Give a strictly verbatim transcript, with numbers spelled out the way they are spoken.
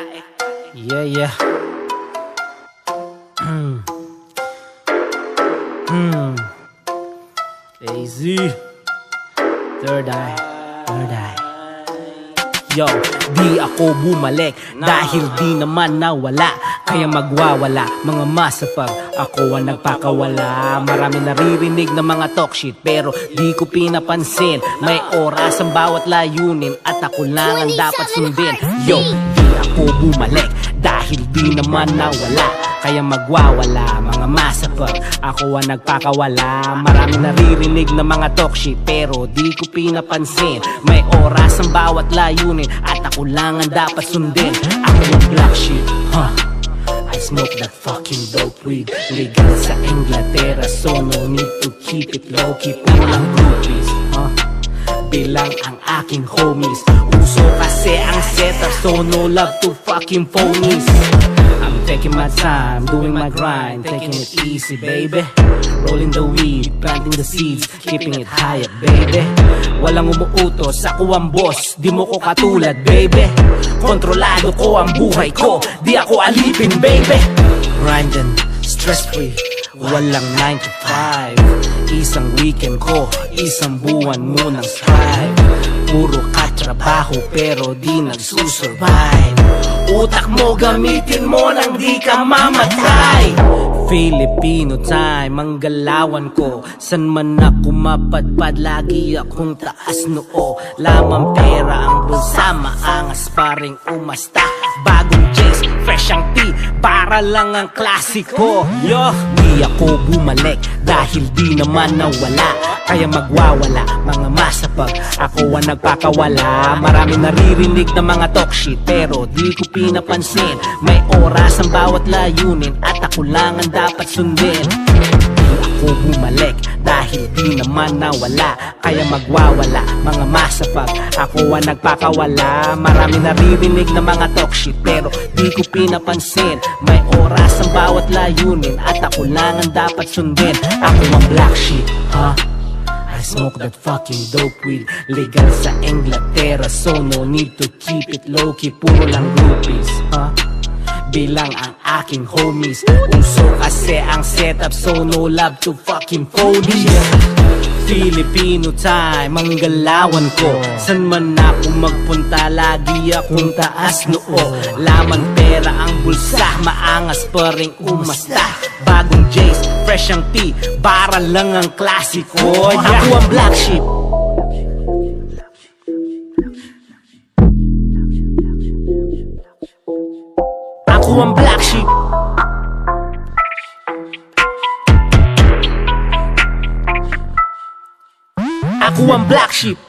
Yeah, yeah. Hmm. Hmm. A Z. Third eye. Third eye. Yo, di ako bumalik dahil di naman nawala. Kaya magwawala mga masapag, ako ang nagpakawala. Marami naririnig na mga talk shit pero di ko pinapansin. May oras ang bawat layunin at ako lang ang dapat sundin. Yo, di ako bumalik dahil di naman nawala. Kaya magwawala mga masapag, ako ang nagpakawala. Marami naririnig na mga talk shit pero di ko pinapansin. May oras ang bawat layunin at ako lang ang dapat sundin. Ako ang black sheep, huh? I smoke that fucking dope weed. Legal sa Inglaterra, so no need to keep it low-key. Pulang groupies, huh? Bilang ang aking homies. Uso kasi ang setup, so no love to fucking phonies. I'm taking my time, doing my grind, taking it easy, baby. Rolling the weed, planting the seeds, keeping it high up, baby. Walang umuutos, ako ang boss, di mo ko katulad, baby. Kontrolado ko ang buhay ko, di ako alipin, baby. Grinding, stress-free, walang nine to five. Isang weekend ko, isang buwan mo ng strive. Puro katrabaho pero di nagsusurvive. Utak mo gamitin mo nang di ka mamatay. Filipino time, ang galawan ko. San man ako mapadpad, lagi akong taas noo. Lamang pera ang bulsa, maangas pa ring umasta. Bagong jeans, fresh ang tea, para lang ang klasiko. Yo, di ako bumalik dahil di naman nawala. Kaya magwawala mga masapag, ako ang nagpakawala. Marami naririnig na mga talk shit pero di ko pinapansin. May oras ang bawat layunin at ako lang ang dapat sundin. Di ako bumalik dahil di naman nawala. Kaya magwawala mga masapag, ako ang nagpakawala. Marami naririnig na mga talk shit pero di ko pinapansin. May oras ang bawat layunin at ako lang ang dapat sundin. Ako ang black sheep, huh? I smoke that fucking dope weed. Legal sa Inglaterra, so no need to keep it low-key. Puro lang groupies, huh? Bilang ang aking homies. Uso kasi ang setup, so no love to fucking phonies. Filipino time, ang galawan ko. San man ako magpunta, lagi akong taas noo. Laman pera ang bulsa, maangas pa ring umasta. Bagong J's, fresh ang tea, para lang ang klasiko. Ako ang black sheep. Ako ang black sheep. Ako ang black sheep.